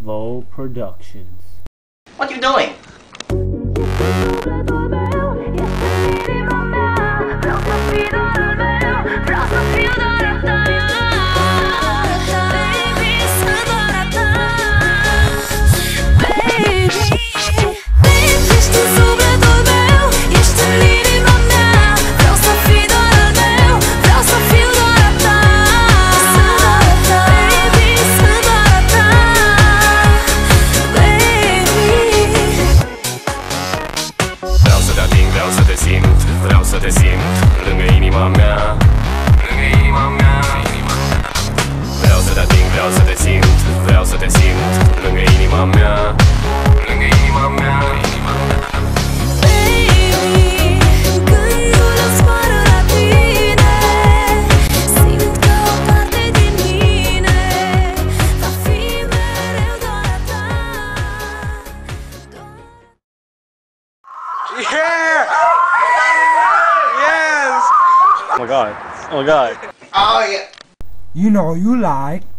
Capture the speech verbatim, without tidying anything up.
Vo Productions. What you doing? Vreau să te simt, vreau să te simt lângă inima mea, lângă inima mea. Vreau să te ating, vreau să te simt, vreau să te simt lângă inima mea, lângă inima mea. Yeah! Yes! Oh my god. Oh my god. Oh yeah. You know you like